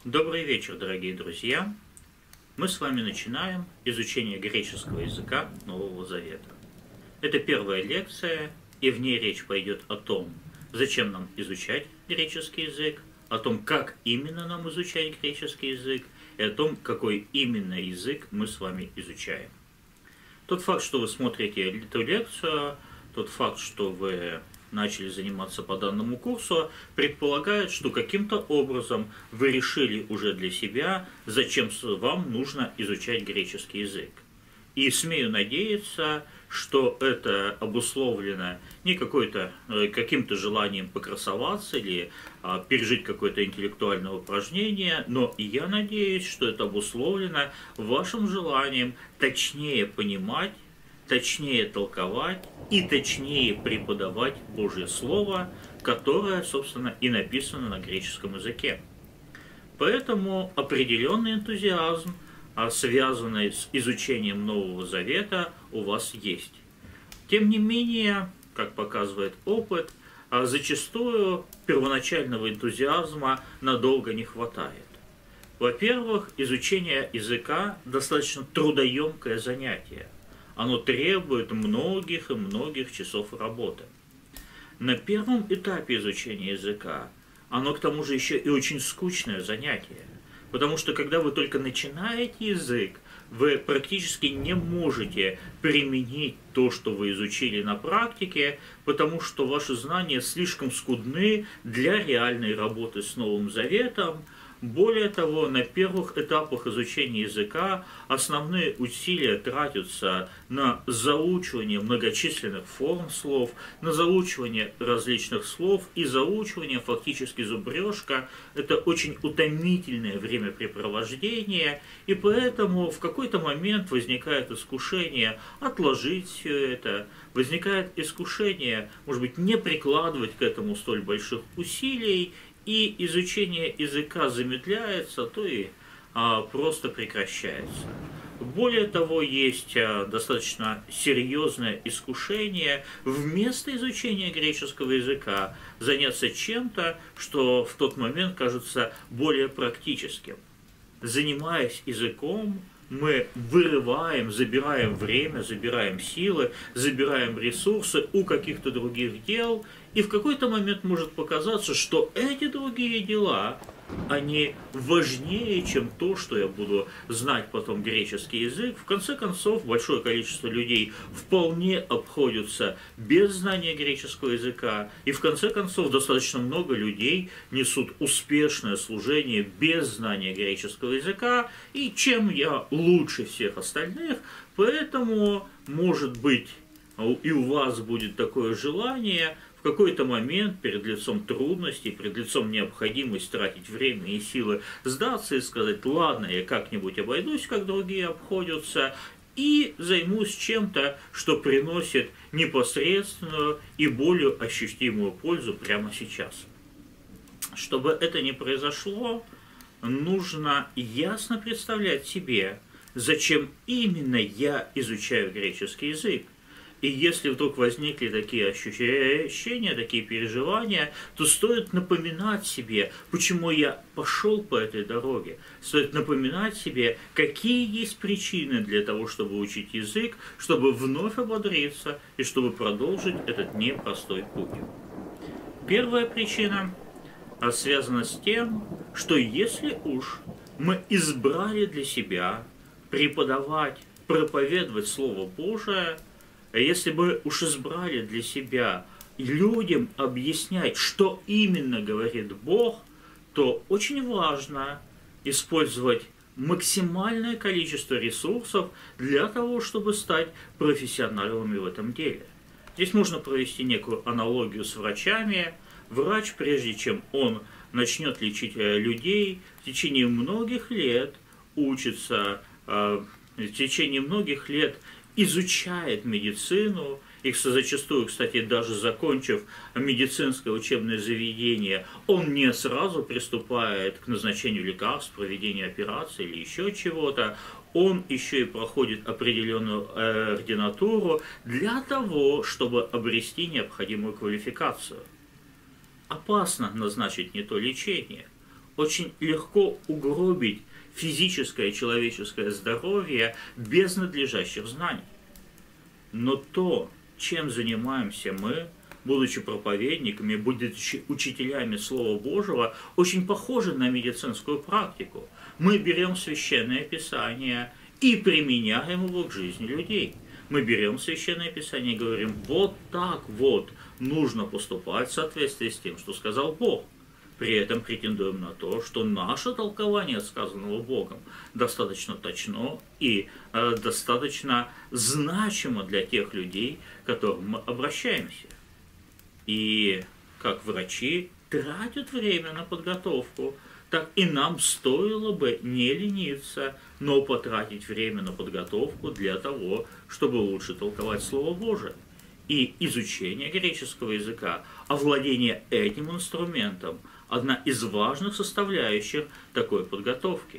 Добрый вечер, дорогие друзья! Мы с вами начинаем изучение греческого языка Нового Завета. Это первая лекция, и в ней речь пойдет о том, зачем нам изучать греческий язык, о том, как именно нам изучать греческий язык, и о том, какой именно язык мы с вами изучаем. Тот факт, что вы смотрите эту лекцию, тот факт, что вы начали заниматься по данному курсу, предполагает, что каким-то образом вы решили уже для себя, зачем вам нужно изучать греческий язык. И смею надеяться, что это обусловлено не каким-то желанием покрасоваться или пережить какое-то интеллектуальное упражнение, но и я надеюсь, что это обусловлено вашим желанием точнее понимать, точнее толковать и точнее преподавать Божье Слово, которое, собственно, и написано на греческом языке. Поэтому определенный энтузиазм, связанный с изучением Нового Завета, у вас есть. Тем не менее, как показывает опыт, зачастую первоначального энтузиазма надолго не хватает. Во-первых, изучение языка достаточно трудоемкое занятие. Оно требует многих и многих часов работы. На первом этапе изучения языка оно к тому же еще и очень скучное занятие. Потому что когда вы только начинаете язык, вы практически не можете применить то, что вы изучили на практике, потому что ваши знания слишком скудны для реальной работы с Новым Заветом. Более того, на первых этапах изучения языка основные усилия тратятся на заучивание многочисленных форм слов, на заучивание различных слов и заучивание фактически зубрежка. Это очень утомительное времяпрепровождение, и поэтому в какой-то момент возникает искушение отложить все это, возникает искушение, может быть, не прикладывать к этому столь больших усилий, и изучение языка замедляется, то и просто прекращается. Более того, есть достаточно серьезное искушение вместо изучения греческого языка заняться чем-то, что в тот момент кажется более практическим. Занимаясь языком, мы вырываем, забираем время, забираем силы, забираем ресурсы у каких-то других дел, и в какой-то момент может показаться, что эти другие дела, они важнее, чем то, что я буду знать потом греческий язык. В конце концов, большое количество людей вполне обходятся без знания греческого языка, и в конце концов достаточно много людей несут успешное служение без знания греческого языка, и чем я лучше всех остальных, поэтому, может быть, и у вас будет такое желание в какой-то момент перед лицом трудностей, перед лицом необходимости тратить время и силы сдаться и сказать: ладно, я как-нибудь обойдусь, как другие обходятся, и займусь чем-то, что приносит непосредственную и более ощутимую пользу прямо сейчас. Чтобы это не произошло, нужно ясно представлять себе, зачем именно я изучаю греческий язык. И если вдруг возникли такие ощущения, такие переживания, то стоит напоминать себе, почему я пошел по этой дороге. Стоит напоминать себе, какие есть причины для того, чтобы учить язык, чтобы вновь ободриться и чтобы продолжить этот непростой путь. Первая причина связана с тем, что если уж мы избрали для себя преподавать, проповедовать Слово Божие, если бы уж избрали для себя людям объяснять, что именно говорит Бог, то очень важно использовать максимальное количество ресурсов для того, чтобы стать профессионалами в этом деле. Здесь можно провести некую аналогию с врачами. Врач, прежде чем он начнет лечить людей, в течение многих лет учится, в течение многих лет изучает медицину, и зачастую, кстати, даже закончив медицинское учебное заведение, он не сразу приступает к назначению лекарств, проведению операций или еще чего-то. Он еще и проходит определенную ординатуру для того, чтобы обрести необходимую квалификацию. Опасно назначить не то лечение. очень легко угробить физическое и человеческое здоровье без надлежащих знаний. Но то, чем занимаемся мы, будучи проповедниками, будучи учителями Слова Божьего, очень похоже на медицинскую практику. Мы берем Священное Писание и применяем его к жизни людей. Мы берем Священное Писание и говорим, вот так вот нужно поступать в соответствии с тем, что сказал Бог. При этом претендуем на то, что наше толкование сказанного Богом достаточно точно и достаточно значимо для тех людей, к которым мы обращаемся. И как врачи тратят время на подготовку, так и нам стоило бы не лениться, но потратить время на подготовку для того, чтобы лучше толковать Слово Божие. И изучение греческого языка, овладение этим инструментом – одна из важных составляющих такой подготовки.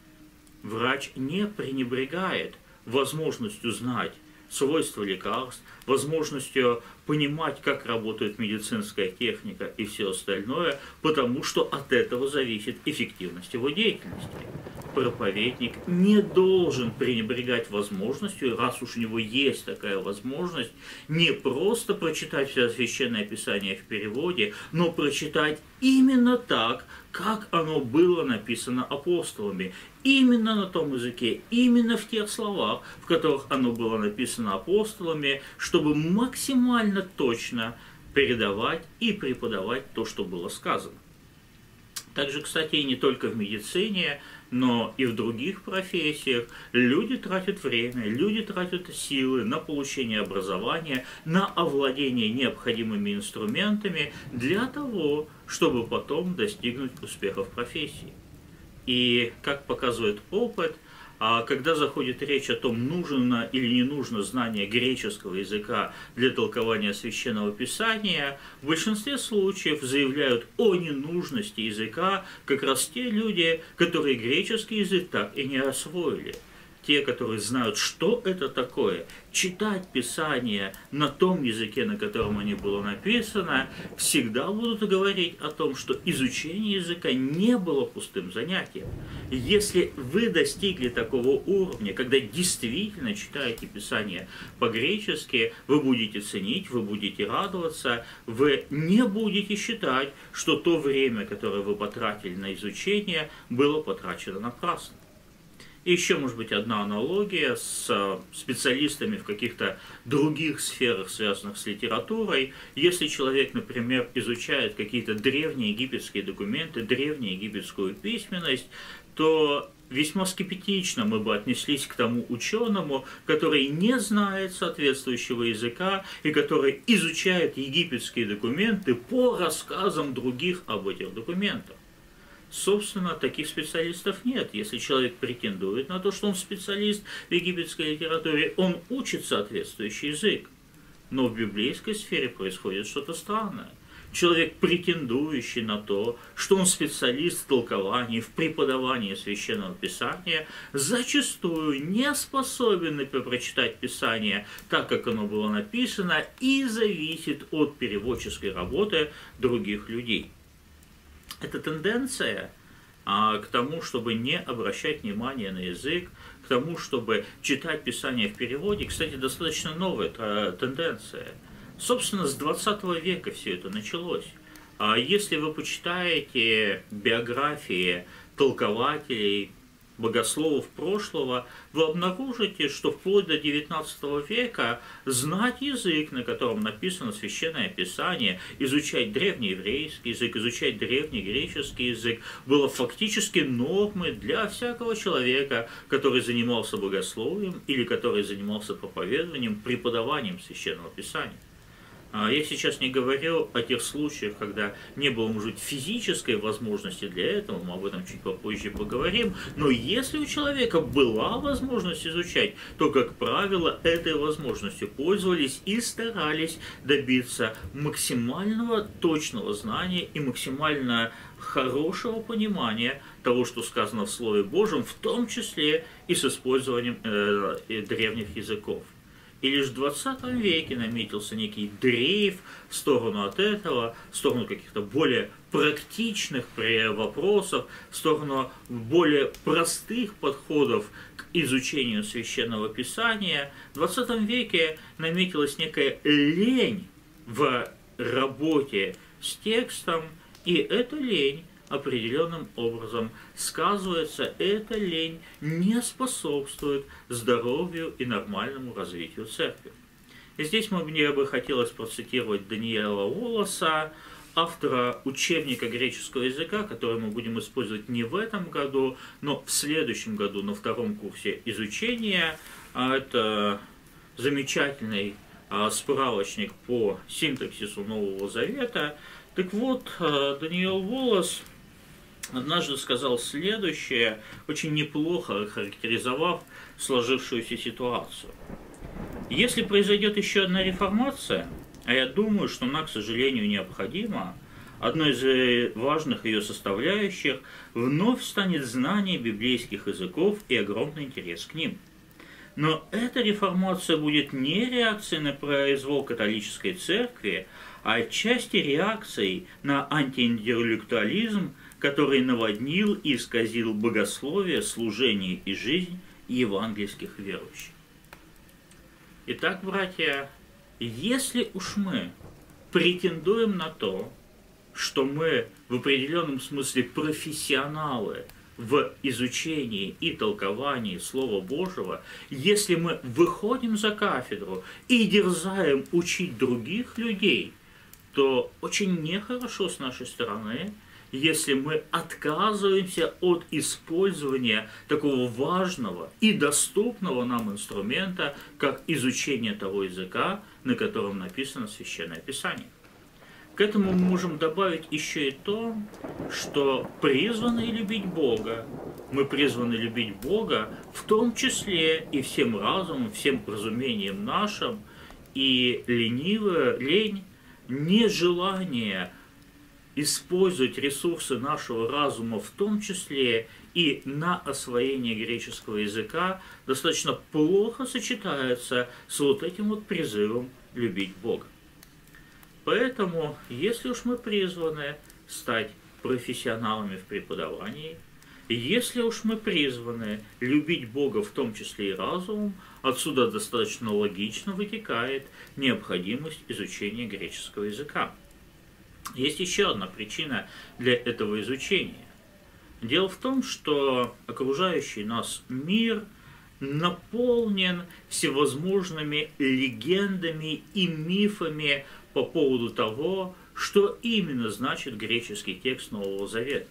Врач не пренебрегает возможностью знать свойства лекарств, возможностью понимать, как работает медицинская техника и все остальное, потому что от этого зависит эффективность его деятельности. Проповедник не должен пренебрегать возможностью, раз уж у него есть такая возможность, не просто прочитать все Священное Писание в переводе, но прочитать именно так, как оно было написано апостолами, именно на том языке, именно в тех словах, в которых оно было написано апостолами, чтобы максимально точно передавать и преподавать то, что было сказано. Также, кстати, и не только в медицине, но и в других профессиях люди тратят время, люди тратят силы на получение образования, на овладение необходимыми инструментами для того, чтобы потом достигнуть успеха в профессии. И, как показывает опыт, когда заходит речь о том, нужно или не нужно знание греческого языка для толкования Священного Писания, в большинстве случаев заявляют о ненужности языка как раз те люди, которые греческий язык так и не освоили. Те, которые знают, что это такое, читать Писание на том языке, на котором оно было написано, всегда будут говорить о том, что изучение языка не было пустым занятием. Если вы достигли такого уровня, когда действительно читаете Писание по-гречески, вы будете ценить, вы будете радоваться, вы не будете считать, что то время, которое вы потратили на изучение, было потрачено напрасно. И еще, может быть, одна аналогия с специалистами в каких-то других сферах, связанных с литературой. Если человек, например, изучает какие-то древние египетские документы, древнюю египетскую письменность, то весьма скептично мы бы отнеслись к тому ученому, который не знает соответствующего языка и который изучает египетские документы по рассказам других об этих документах. Собственно, таких специалистов нет. Если человек претендует на то, что он специалист в египетской литературе, он учит соответствующий язык. Но в библейской сфере происходит что-то странное. Человек, претендующий на то, что он специалист в толковании, в преподавании Священного Писания, зачастую не способен прочитать Писание так, как оно было написано, и зависит от переводческой работы других людей. Это тенденция к тому, чтобы не обращать внимания на язык, к тому, чтобы читать Писание в переводе. Кстати, достаточно новая тенденция. Собственно, с 20 века все это началось. Если вы почитаете биографии толкователей, богословов прошлого, вы обнаружите, что вплоть до 19 века знать язык, на котором написано Священное Писание, изучать древнееврейский язык, изучать древнегреческий язык, было фактически нормой для всякого человека, который занимался богословием или который занимался проповедованием, преподаванием Священного Писания. Я сейчас не говорю о тех случаях, когда не было, может быть, физической возможности для этого, мы об этом чуть попозже поговорим, но если у человека была возможность изучать, то, как правило, этой возможностью пользовались и старались добиться максимального точного знания и максимально хорошего понимания того, что сказано в Слове Божьем, в том числе и с использованием древних языков. И лишь в 20 веке наметился некий дрейф в сторону от этого, в сторону каких-то более практичных вопросов, в сторону более простых подходов к изучению Священного Писания, в 20 веке наметилась некая лень в работе с текстом, и эта лень определенным образом сказывается, эта лень не способствует здоровью и нормальному развитию церкви. И здесь мне бы хотелось процитировать Даниэла Уолласа, автора учебника греческого языка, который мы будем использовать не в этом году, но в следующем году на втором курсе изучения. Это замечательный справочник по синтаксису Нового Завета. Так вот, Даниэл Уоллас однажды сказал следующее, очень неплохо охарактеризовав сложившуюся ситуацию. Если произойдет еще одна реформация, а я думаю, что она, к сожалению, необходима, одной из важных ее составляющих вновь станет знание библейских языков и огромный интерес к ним. Но эта реформация будет не реакцией на произвол католической церкви, а отчасти реакцией на антиинтеллектуализм, который наводнил и исказил богословие, служение и жизнь евангельских верующих. Итак, братья, если уж мы претендуем на то, что мы в определенном смысле профессионалы в изучении и толковании Слова Божьего, если мы выходим за кафедру и дерзаем учить других людей, то очень нехорошо с нашей стороны, если мы отказываемся от использования такого важного и доступного нам инструмента, как изучение того языка, на котором написано Священное Писание. К этому мы можем добавить еще и то, что призваны любить Бога. Мы призваны любить Бога в том числе и всем разумом, всем разумением нашим, и лень, нежелание использовать ресурсы нашего разума в том числе и на освоение греческого языка достаточно плохо сочетается с вот этим вот призывом любить Бога. Поэтому, если уж мы призваны стать профессионалами в преподавании, если уж мы призваны любить Бога в том числе и разумом, отсюда достаточно логично вытекает необходимость изучения греческого языка. Есть еще одна причина для этого изучения. Дело в том, что окружающий нас мир наполнен всевозможными легендами и мифами по поводу того, что именно значит греческий текст Нового Завета.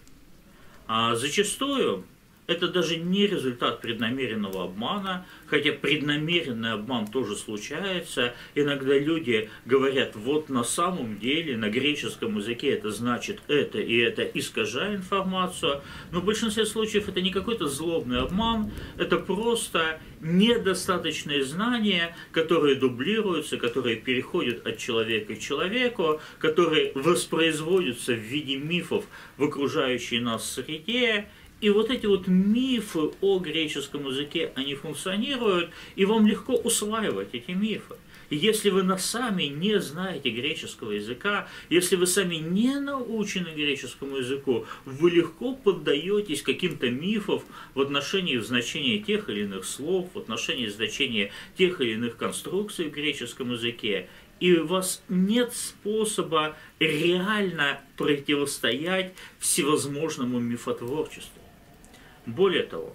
А зачастую это даже не результат преднамеренного обмана, хотя преднамеренный обман тоже случается. Иногда люди говорят, вот на самом деле на греческом языке это значит это и это, искажая информацию. Но в большинстве случаев это не какой-то злобный обман, это просто недостаточные знания, которые дублируются, которые переходят от человека к человеку, которые воспроизводятся в виде мифов в окружающей нас среде. И вот эти вот мифы о греческом языке, они функционируют, и вам легко усваивать эти мифы. И если вы сами не знаете греческого языка, если вы сами не научены греческому языку, вы легко поддаетесь каким-то мифам в отношении значения тех или иных слов, в отношении значения тех или иных конструкций в греческом языке. И у вас нет способа реально противостоять всевозможному мифотворчеству. Более того,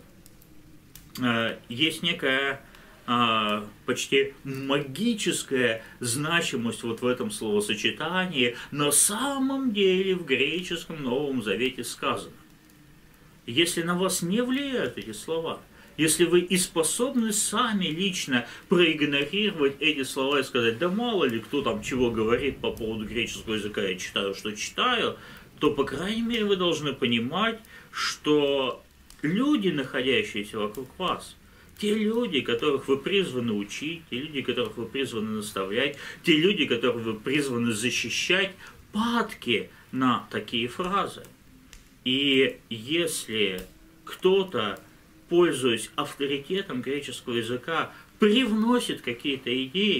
есть некая почти магическая значимость вот в этом словосочетании. На самом деле в греческом Новом Завете сказано. Если на вас не влияют эти слова, если вы и способны сами лично проигнорировать эти слова и сказать, да мало ли кто там чего говорит по поводу греческого языка, я читаю, что читаю, то, по крайней мере, вы должны понимать, что люди, находящиеся вокруг вас, те люди, которых вы призваны учить, те люди, которых вы призваны наставлять, те люди, которых вы призваны защищать, падки на такие фразы. И если кто-то, пользуясь авторитетом греческого языка, привносит какие-то идеи,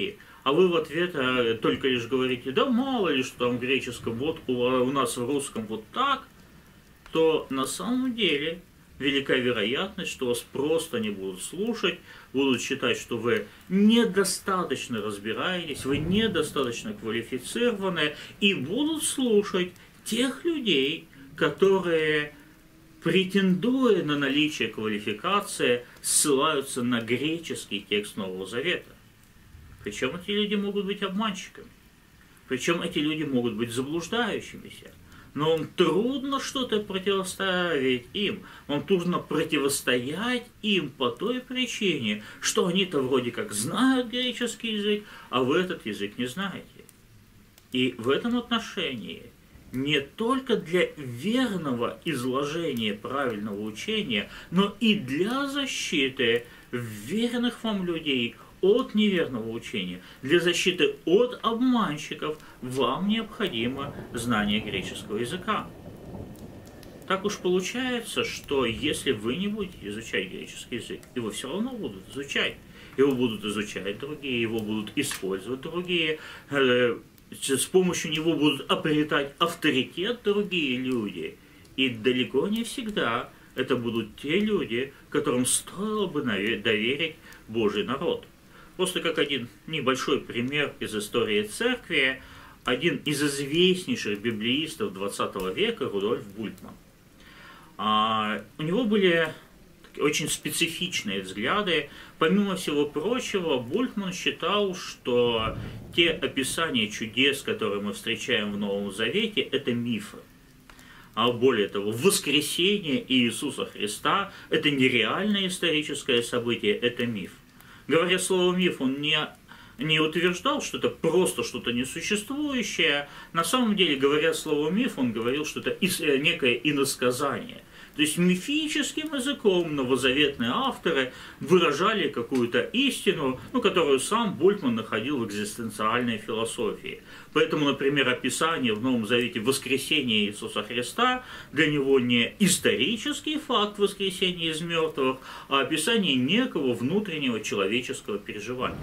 а вы в ответ только лишь говорите, да мало ли, что там в греческом, вот у нас в русском вот так, то на самом деле велика вероятность, что вас просто не будут слушать, будут считать, что вы недостаточно разбираетесь, вы недостаточно квалифицированы, и будут слушать тех людей, которые, претендуя на наличие квалификации, ссылаются на греческий текст Нового Завета. Причем эти люди могут быть обманщиками, причем эти люди могут быть заблуждающимися. Но вам трудно что-то противоставить им. Вам трудно противостоять им по той причине, что они-то вроде как знают греческий язык, а вы этот язык не знаете. И в этом отношении не только для верного изложения правильного учения, но и для защиты верных вам людей от неверного учения, для защиты от обманщиков вам необходимо знание греческого языка. Так уж получается, что если вы не будете изучать греческий язык, его все равно будут изучать. Его будут изучать другие, его будут использовать другие, с помощью него будут обретать авторитет другие люди. И далеко не всегда это будут те люди, которым стоило бы доверить Божий народ. Просто как один небольшой пример из истории церкви, один из известнейших библеистов 20 века, Рудольф Бультман. У него были очень специфичные взгляды. Помимо всего прочего, Бультман считал, что те описания чудес, которые мы встречаем в Новом Завете, это мифы. А более того, воскресение Иисуса Христа – это нереальное историческое событие, это миф. Говоря слово «миф», он не утверждал, что это просто что-то несуществующее. На самом деле, говоря слово «миф», он говорил, что это некое иносказание. То есть мифическим языком новозаветные авторы выражали какую-то истину, которую сам Бультман находил в экзистенциальной философии. Поэтому, например, описание в Новом Завете воскресения Иисуса Христа для него не исторический факт воскресения из мертвых, а описание некого внутреннего человеческого переживания.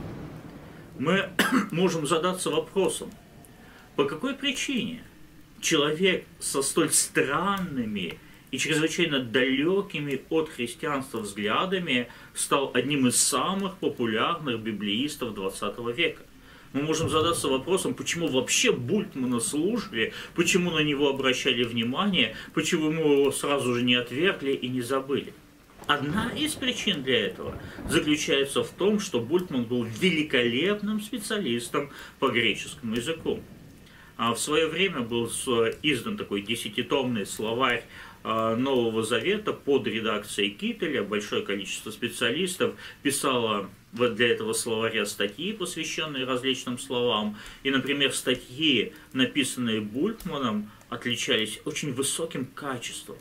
Мы можем задаться вопросом, по какой причине человек со столь странными и чрезвычайно далекими от христианства взглядами стал одним из самых популярных библеистов 20 века. Мы можем задаться вопросом, почему вообще Бультмана слушали, почему на него обращали внимание, почему мы его сразу же не отвергли и не забыли. Одна из причин для этого заключается в том, что Бультман был великолепным специалистом по греческому языку. В свое время был издан такой 10-томный словарь Нового Завета под редакцией Кителя. Большое количество специалистов писало для этого словаря статьи, посвященные различным словам. И, например, статьи, написанные Бультманом, отличались очень высоким качеством.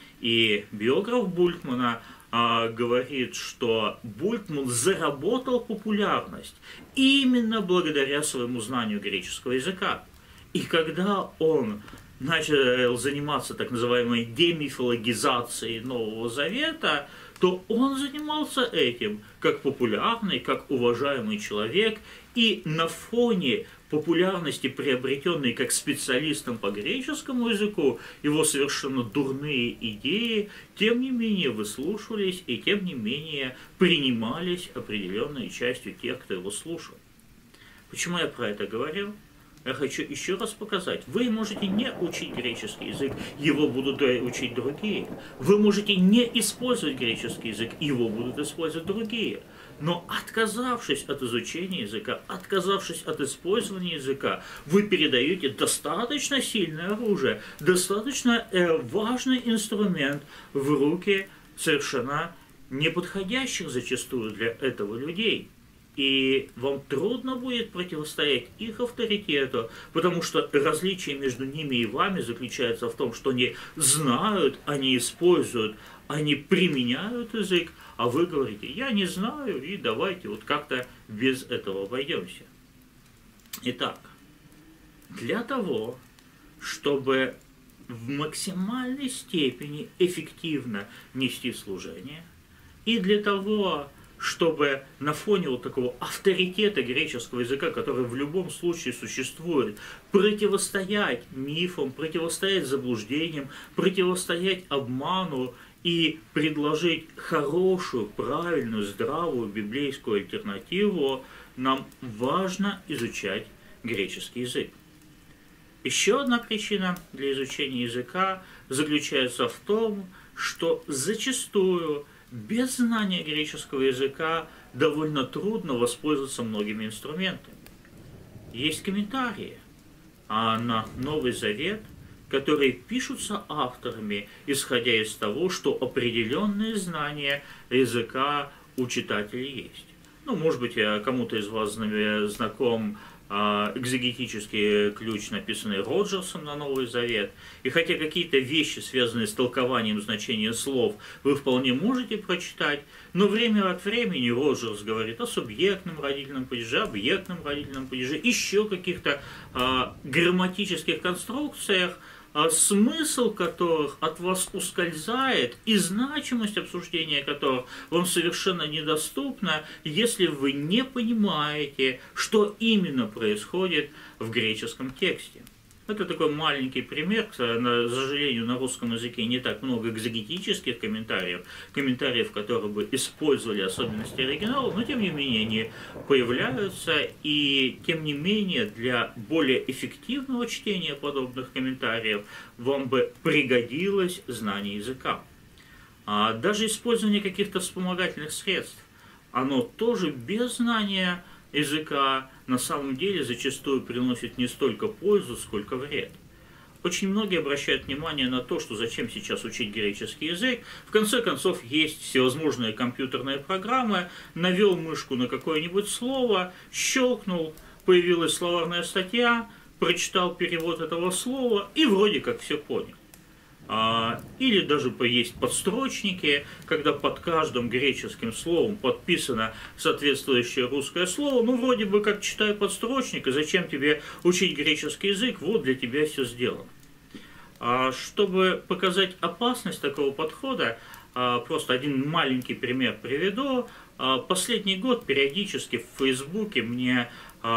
И биограф Бультмана говорит, что Бультман заработал популярность именно благодаря своему знанию греческого языка. И когда он начал заниматься так называемой демифологизацией Нового Завета, то он занимался этим как популярный, как уважаемый человек, и на фоне популярности, приобретенной как специалистом по греческому языку, его совершенно дурные идеи, тем не менее выслушивались и тем не менее принимались определенной частью тех, кто его слушал. Почему я про это говорил? Я хочу еще раз показать. Вы можете не учить греческий язык, его будут учить другие. Вы можете не использовать греческий язык, его будут использовать другие. Но отказавшись от изучения языка, отказавшись от использования языка, вы передаете достаточно сильное оружие, достаточно важный инструмент в руки совершенно неподходящих зачастую для этого людей. И вам трудно будет противостоять их авторитету, потому что различие между ними и вами заключается в том, что они знают, они используют, они применяют язык, а вы говорите, я не знаю, и давайте вот как-то без этого обойдемся. Итак, для того, чтобы в максимальной степени эффективно нести служение, и для того, чтобы на фоне вот такого авторитета греческого языка, который в любом случае существует, противостоять мифам, противостоять заблуждениям, противостоять обману и предложить хорошую, правильную, здравую библейскую альтернативу, нам важно изучать греческий язык. Еще одна причина для изучения языка заключается в том, что зачастую без знания греческого языка довольно трудно воспользоваться многими инструментами. Есть комментарии на Новый Завет, которые пишутся авторами, исходя из того, что определенные знания языка у читателей есть. Ну, может быть, кому-то из вас знаком экзегетический ключ, написанный Роджерсом на Новый Завет. И хотя какие-то вещи, связанные с толкованием значения слов, вы вполне можете прочитать, но время от времени Роджерс говорит о субъектном родительном падеже, объектном родительном падеже, еще каких-то грамматических конструкциях, смысл которых от вас ускользает, и значимость обсуждения которых вам совершенно недоступна, если вы не понимаете, что именно происходит в греческом тексте. Это такой маленький пример. К сожалению, на русском языке не так много экзегетических комментариев, которые бы использовали особенности оригинала, но тем не менее они появляются, и тем не менее для более эффективного чтения подобных комментариев вам бы пригодилось знание языка. Даже использование каких-то вспомогательных средств, оно тоже без знания языка на самом деле зачастую приносит не столько пользу, сколько вред. Очень многие обращают внимание на то, что зачем сейчас учить греческий язык. В конце концов, есть всевозможные компьютерные программы, навел мышку на какое-нибудь слово, щелкнул, появилась словарная статья, прочитал перевод этого слова и вроде как все понял. Или даже есть подстрочники, когда под каждым греческим словом подписано соответствующее русское слово. Ну, вроде бы как читай подстрочник, и зачем тебе учить греческий язык, вот для тебя все сделано. Чтобы показать опасность такого подхода, просто один маленький пример приведу. Последний год периодически в Фейсбуке мне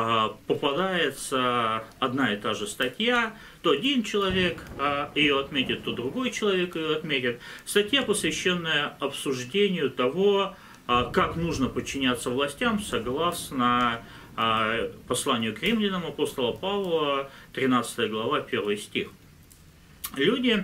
попадается одна и та же статья, то один человек ее отметит, то другой человек ее отметит. Статья, посвященная обсуждению того, как нужно подчиняться властям согласно посланию к римлянам апостола Павла, 13 глава, 1 стих. Люди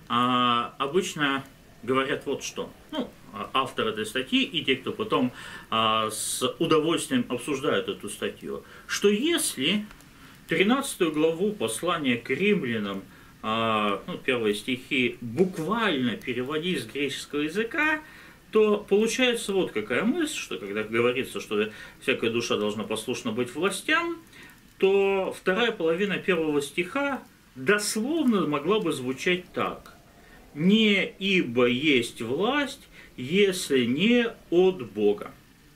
обычно говорят вот что. Автор этой статьи и те, кто потом с удовольствием обсуждают эту статью, что если 13 главу послания к римлянам, первые стихи, буквально переводить с греческого языка, то получается вот какая мысль, что когда говорится, что всякая душа должна послушна быть властям, то вторая половина 1 стиха дословно могла бы звучать так. «Не ибо есть власть, если не от Бога».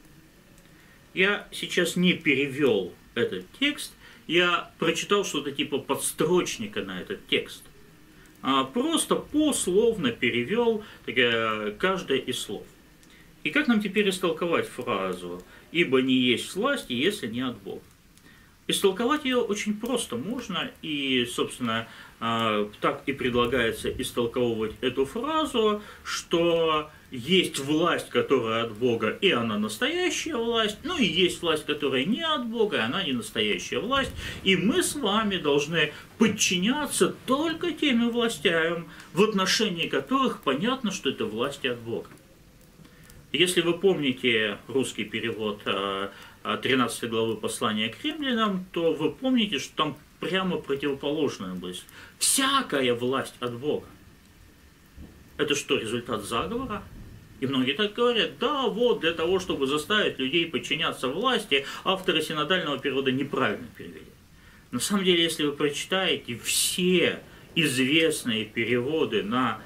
Я сейчас не перевел этот текст, я прочитал что-то типа подстрочника на этот текст. Просто пословно перевел каждое из слов. И как нам теперь истолковать фразу «ибо не есть власть, если не от Бога»? Истолковать ее очень просто можно, и, собственно, так и предлагается истолковывать эту фразу, что есть власть, которая от Бога, и она настоящая власть, ну и есть власть, которая не от Бога, и она не настоящая власть, и мы с вами должны подчиняться только тем властям, в отношении которых понятно, что это власти от Бога. Если вы помните русский перевод 13 главы послания к римлянам, то вы помните, что там прямо противоположная мысль. Всякая власть от Бога. Это что, результат заговора? И многие так говорят, да, вот для того, чтобы заставить людей подчиняться власти, авторы синодального перевода неправильно перевели. На самом деле, если вы прочитаете все известные переводы на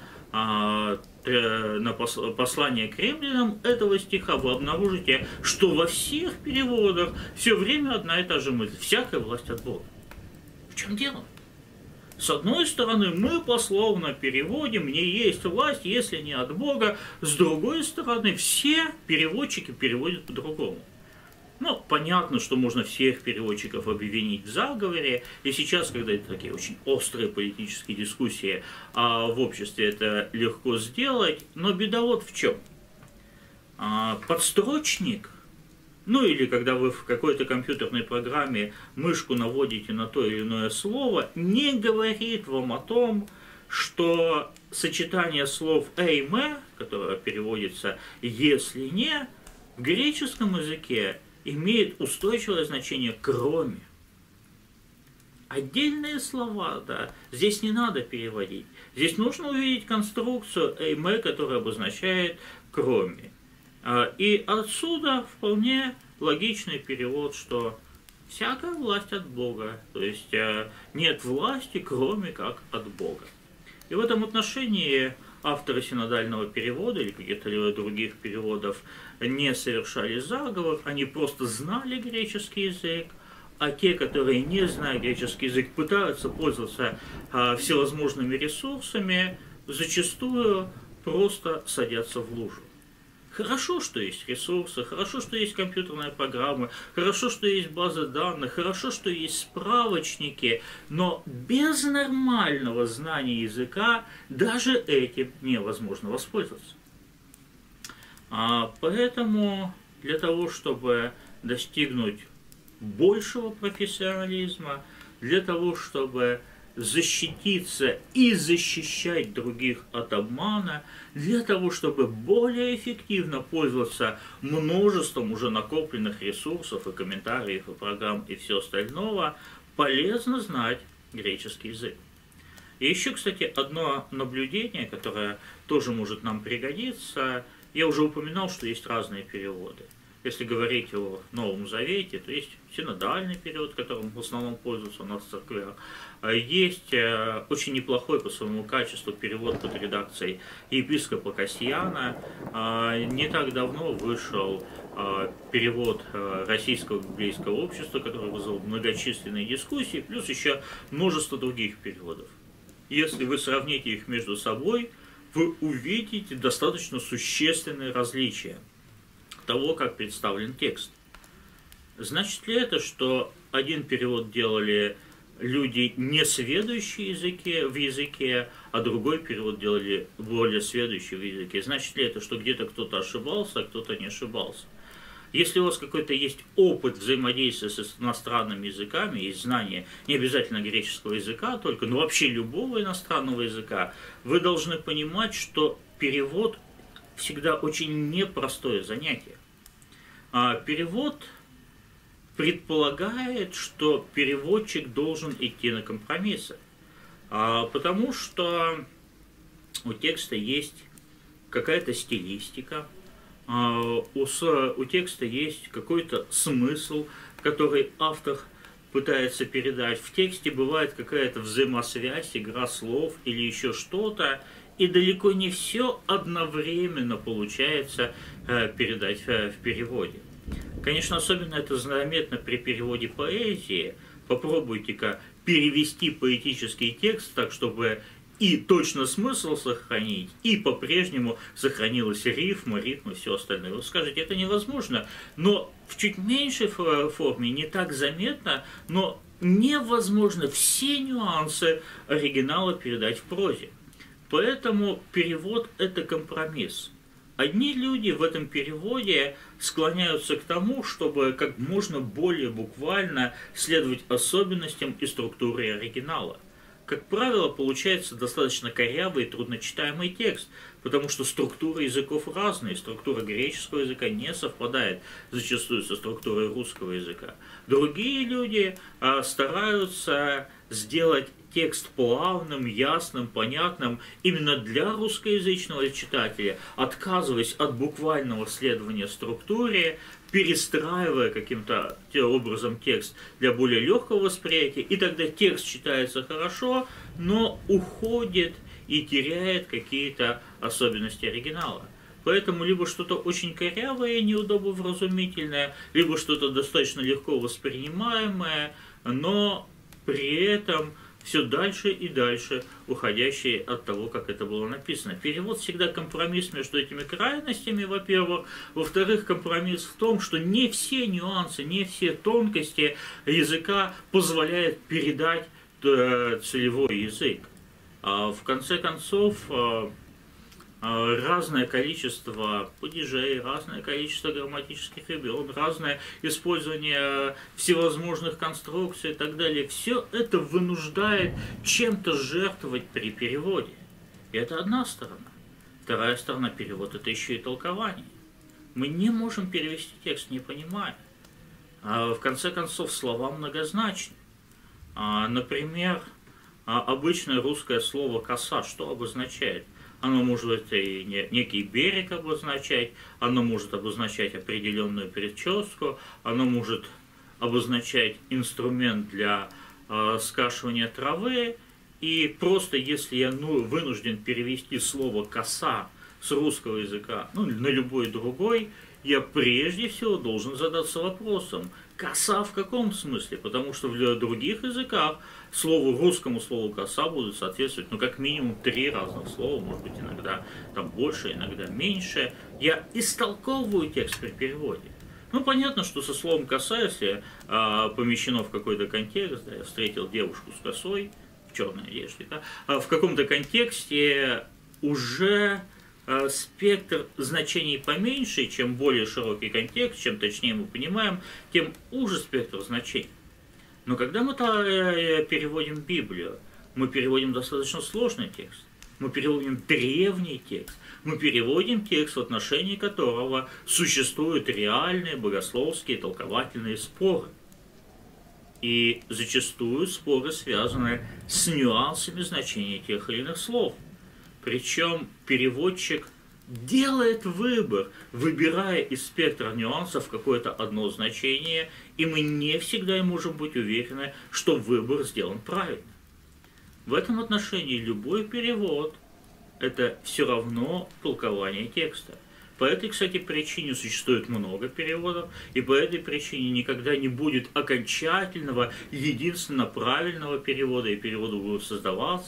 послание к римлянам этого стиха, вы обнаружите, что во всех переводах все время одна и та же мысль. Всякая власть от Бога. В чем дело? С одной стороны, мы пословно переводим «не есть власть, если не от Бога». С другой стороны, все переводчики переводят по-другому. Ну, понятно, что можно всех переводчиков обвинить в заговоре, и сейчас, когда это такие очень острые политические дискуссии в обществе, это легко сделать, но беда вот в чем. Подстрочник, ну или когда вы в какой-то компьютерной программе мышку наводите на то или иное слово, не говорит вам о том, что сочетание слов «эйме», которое переводится «если не», в греческом языке имеет устойчивое значение «кроме». Отдельные слова, да, здесь не надо переводить. Здесь нужно увидеть конструкцию «эйме», которая обозначает «кроме». И отсюда вполне логичный перевод, что всякая власть от Бога, то есть нет власти, кроме как от Бога. И в этом отношении авторы синодального перевода или каких-то других переводов не совершали заговор, они просто знали греческий язык, а те, которые не знают греческий язык, пытаются пользоваться всевозможными ресурсами, зачастую просто садятся в лужу. Хорошо, что есть ресурсы, хорошо, что есть компьютерная программа, хорошо, что есть базы данных, хорошо, что есть справочники, но без нормального знания языка даже этим невозможно воспользоваться. Поэтому для того, чтобы достигнуть большего профессионализма, для того, чтобы защититься и защищать других от обмана, для того, чтобы более эффективно пользоваться множеством уже накопленных ресурсов и комментариев, и программ, и все остального, полезно знать греческий язык. И еще, кстати, одно наблюдение, которое тоже может нам пригодиться. Я уже упоминал, что есть разные переводы. Если говорить о Новом Завете, то есть синодальный период, которым в основном пользуются у нас в церквях. Есть очень неплохой по своему качеству перевод под редакцией епископа Касьяна. Не так давно вышел перевод Российского библейского общества, который вызвал многочисленные дискуссии, плюс еще множество других переводов. Если вы сравните их между собой, вы увидите достаточно существенные различия того, как представлен текст. Значит ли это, что один перевод делали люди, не сведущие в языке, а другой перевод делали более сведущие в языке? Значит ли это, что где-то кто-то ошибался, а кто-то не ошибался? Если у вас какой-то есть опыт взаимодействия с иностранными языками, есть знание не обязательно греческого языка только, но вообще любого иностранного языка, вы должны понимать, что перевод всегда очень непростое занятие. Перевод предполагает, что переводчик должен идти на компромиссы, потому что у текста есть какая-то стилистика, у текста есть какой-то смысл, который автор пытается передать. В тексте бывает какая-то взаимосвязь, игра слов или еще что-то, и далеко не все одновременно получается передать в переводе. Конечно, особенно это заметно при переводе поэзии. Попробуйте-ка перевести поэтический текст так, чтобы и точно смысл сохранить, и по-прежнему сохранилась рифма, ритм и все остальное. Вы скажете, это невозможно, но в чуть меньшей форме, не так заметно, но невозможно все нюансы оригинала передать в прозе. Поэтому перевод – это компромисс. Одни люди в этом переводе склоняются к тому, чтобы как можно более буквально следовать особенностям и структуре оригинала. Как правило, получается достаточно корявый и трудночитаемый текст, потому что структуры языков разные, структура греческого языка не совпадает зачастую со структурой русского языка. Другие люди стараются сделать текст плавным, ясным, понятным именно для русскоязычного читателя, отказываясь от буквального следования структуре, перестраивая каким-то образом текст для более легкого восприятия, и тогда текст читается хорошо, но уходит и теряет какие-то особенности оригинала. Поэтому либо что-то очень корявое, неудобовразумительное, либо что-то достаточно легко воспринимаемое, но при этом все дальше и дальше уходящие от того, как это было написано. Перевод всегда компромисс между этими крайностями, во-первых. Во-вторых, компромисс в том, что не все нюансы, не все тонкости языка позволяют передать целевой язык. В конце концов, разное количество падежей, разное количество грамматических имен, разное использование всевозможных конструкций и так далее. Все это вынуждает чем-то жертвовать при переводе. И это одна сторона. Вторая сторона перевода – это еще и толкование. Мы не можем перевести текст, не понимая. В конце концов, слова многозначны. Например, обычное русское слово «коса» что обозначает? Оно может и некий берег обозначать, оно может обозначать определенную прическу, оно может обозначать инструмент для скашивания травы. И просто если я вынужден перевести слово «коса» с русского языка на любой другой, я прежде всего должен задаться вопросом, коса в каком смысле? Потому что в других языках русскому слову коса будут соответствовать, как минимум 3 разных слова, может быть, иногда там больше, иногда меньше. Я истолковываю текст при переводе. Понятно, что со словом коса, если помещено в какой-то контекст, я встретил девушку с косой, в черной одежде, в каком-то контексте уже спектр значений поменьше, чем более широкий контекст, чем точнее мы понимаем, тем уже спектр значений. Но когда мы переводим Библию, мы переводим достаточно сложный текст, мы переводим древний текст, мы переводим текст, в отношении которого существуют реальные богословские толковательные споры. И зачастую споры связаны с нюансами значения тех или иных слов. Причем переводчик делает выбор, выбирая из спектра нюансов какое-то одно значение, и мы не всегда можем быть уверены, что выбор сделан правильно. В этом отношении любой перевод – это все равно толкование текста. По этой, кстати, причине существует много переводов, и по этой причине никогда не будет окончательного, единственно правильного перевода, и переводы будут создаваться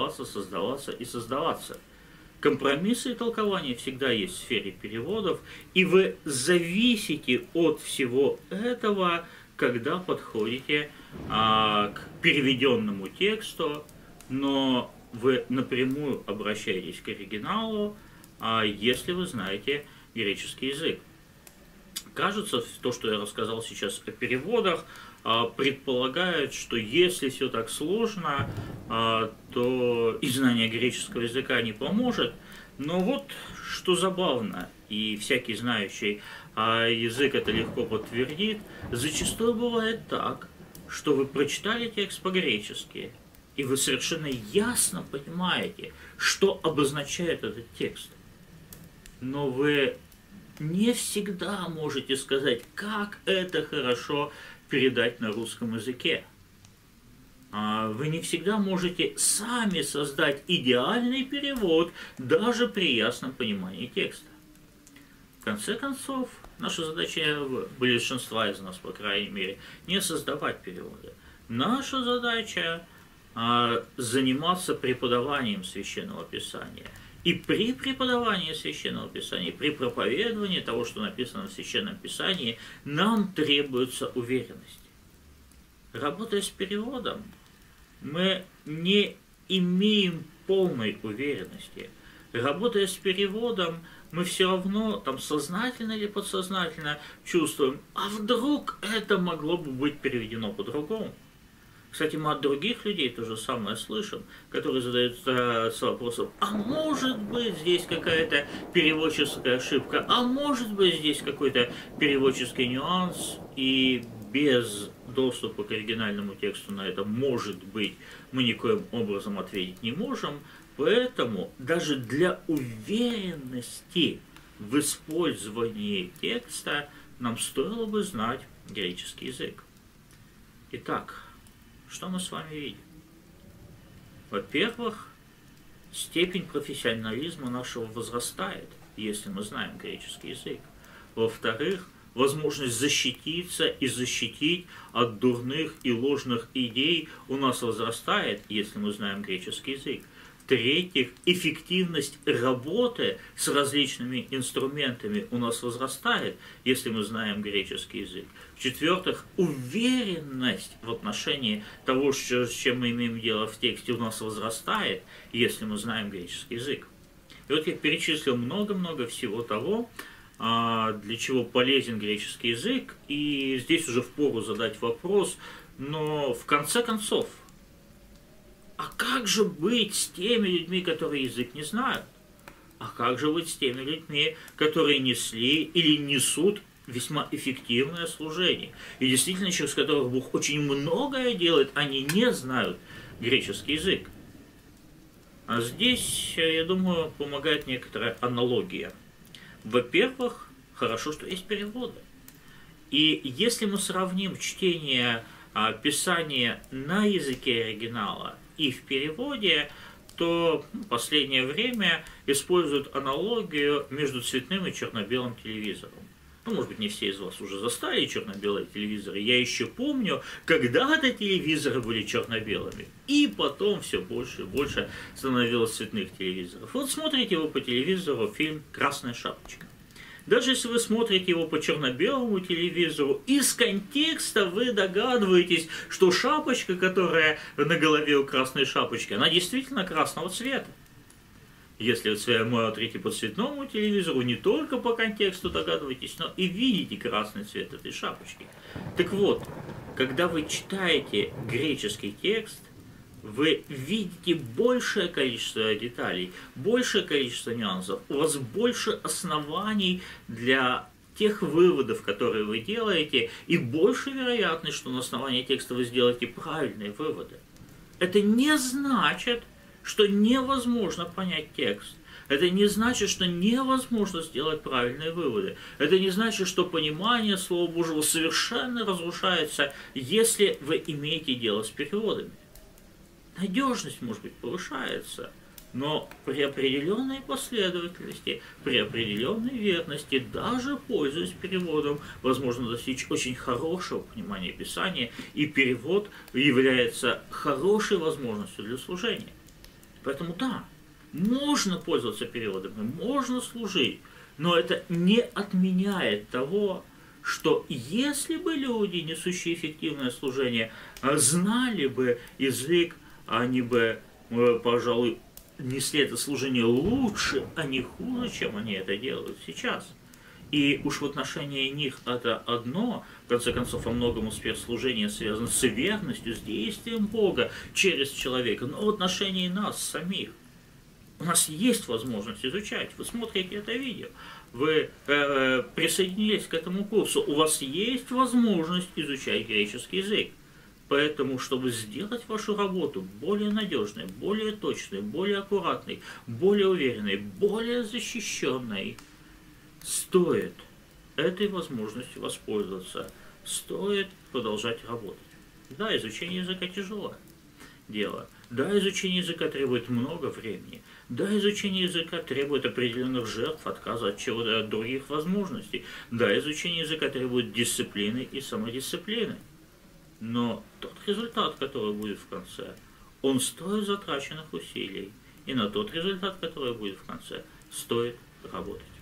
и создаваться. Компромиссы и толкования всегда есть в сфере переводов, и вы зависите от всего этого, когда подходите к переведенному тексту, но вы напрямую обращаетесь к оригиналу, если вы знаете греческий язык. Кажется, то, что я рассказал сейчас о переводах, предполагает, что если все так сложно, то и знание греческого языка не поможет. Но вот что забавно, и всякий знающий язык это легко подтвердит, зачастую бывает так, что вы прочитали текст по-гречески, и вы совершенно ясно понимаете, что обозначает этот текст. Но вы не всегда можете сказать, как это хорошо передать на русском языке. Вы не всегда можете сами создать идеальный перевод, даже при ясном понимании текста. В конце концов, наша задача, большинства из нас, по крайней мере, не создавать переводы. Наша задача заниматься преподаванием Священного Писания. И при преподавании Священного Писания, при проповедовании того, что написано в Священном Писании, нам требуется уверенность. Работая с переводом, мы не имеем полной уверенности. Работая с переводом, мы все равно, сознательно или подсознательно чувствуем, а вдруг это могло бы быть переведено по-другому. Кстати, мы от других людей то же самое слышим, которые задаются вопросом, а может быть здесь какая-то переводческая ошибка, а может быть здесь какой-то переводческий нюанс, и без доступа к оригинальному тексту на это «может быть» мы никоим образом ответить не можем, поэтому даже для уверенности в использовании текста нам стоило бы знать греческий язык. Итак, что мы с вами видим? Во-первых, степень профессионализма нашего возрастает, если мы знаем греческий язык. Во-вторых, возможность защититься и защитить от дурных и ложных идей у нас возрастает, если мы знаем греческий язык. В-третьих, эффективность работы с различными инструментами у нас возрастает, если мы знаем греческий язык. В-четвертых, уверенность в отношении того, с чем мы имеем дело в тексте, у нас возрастает, если мы знаем греческий язык. И вот я перечислил много-много всего того, для чего полезен греческий язык, и здесь уже впору задать вопрос, но в конце концов, а как же быть с теми людьми, которые язык не знают? А как же быть с теми людьми, которые несли или несут весьма эффективное служение? И действительно, через которых Бог очень многое делает, они не знают греческий язык. А здесь, я думаю, помогает некоторая аналогия. Во-первых, хорошо, что есть переводы. И если мы сравним чтение Писания на языке оригинала и в переводе, то в последнее время используют аналогию между цветным и черно-белым телевизором. Ну, может быть, не все из вас уже застали черно-белые телевизоры. Я еще помню, когда-то телевизоры были черно-белыми. И потом все больше и больше становилось цветных телевизоров. Вот смотрите вы по телевизору фильм «Красная шапочка». Даже если вы смотрите его по черно-белому телевизору, из контекста вы догадываетесь, что шапочка, которая на голове у красной шапочки, она действительно красного цвета. Если вы смотрите по цветному телевизору, не только по контексту догадываетесь, но и видите красный цвет этой шапочки. Так вот, когда вы читаете греческий текст, вы видите большее количество деталей, большее количество нюансов, у вас больше оснований для тех выводов, которые вы делаете, и больше вероятность, что на основании текста вы сделаете правильные выводы. Это не значит, что невозможно понять текст. Это не значит, что невозможно сделать правильные выводы. Это не значит, что понимание Слова Божьего совершенно разрушается, если вы имеете дело с переводами. Надежность, может быть, повышается, но при определенной последовательности, при определенной верности, даже пользуясь переводом, возможно достичь очень хорошего понимания Писания, и перевод является хорошей возможностью для служения. Поэтому да, можно пользоваться переводами, можно служить, но это не отменяет того, что если бы люди, несущие эффективное служение, знали бы язык, они бы, пожалуй, несли это служение лучше, а не хуже, чем они это делают сейчас. И уж в отношении них это одно, в конце концов, во многом успех служения связан с верностью, с действием Бога через человека, но в отношении нас самих. У нас есть возможность изучать. Вы смотрите это видео, вы присоединились к этому курсу, у вас есть возможность изучать греческий язык. Поэтому, чтобы сделать вашу работу более надежной, более точной, более аккуратной, более уверенной, более защищенной, стоит этой возможностью воспользоваться, стоит продолжать работать. Да, изучение языка тяжелое дело. Да, изучение языка требует много времени. Да, изучение языка требует определенных жертв, отказа от других возможностей. Да, изучение языка требует дисциплины и самодисциплины. Но тот результат, который будет в конце, он стоит затраченных усилий. И на тот результат, который будет в конце, стоит работать.